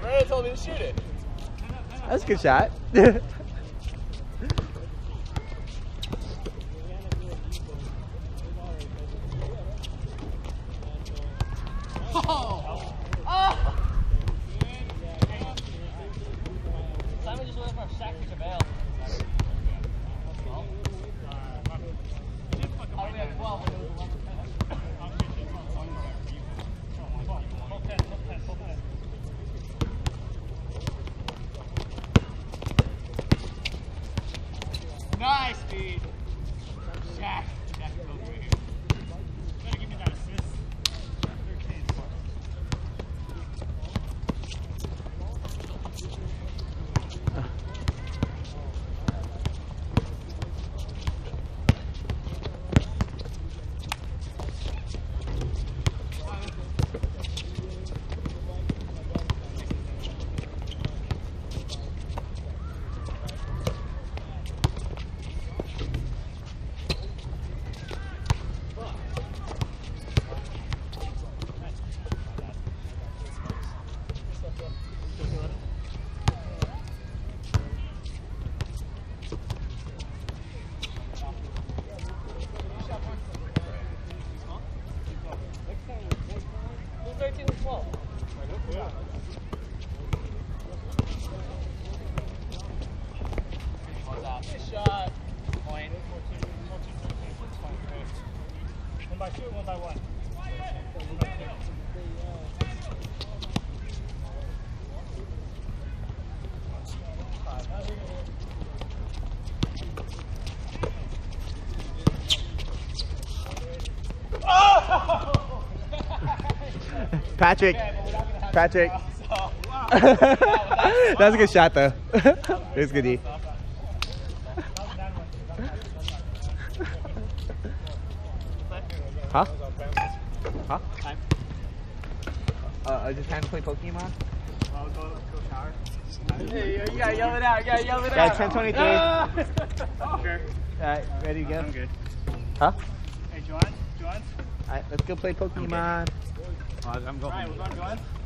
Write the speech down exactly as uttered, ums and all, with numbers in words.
Brandon told me to shoot it. That's a good shot. Oh! Oh! Simon just went for a sack to Javale. Oh, we had twelve. Nice, speed. Shaq. Shaq over here. Better give me that assist. thirteen. thirteen and twelve. Yeah. Good shot. Point. One by two, one by one. Patrick. Patrick. That was a good shot, though. It was good D. Huh? Huh? Uh, I just time to play Pokemon. I'll go, go shower. Hey, you gotta yell it out. You gotta yell it Yeah, out. ten twenty-three. Ah! Sure. Alright, ready to go? I'm good. Huh? Hey, John? John? Alright, let's go play Pokemon. I'm going. Alright, we're going, John?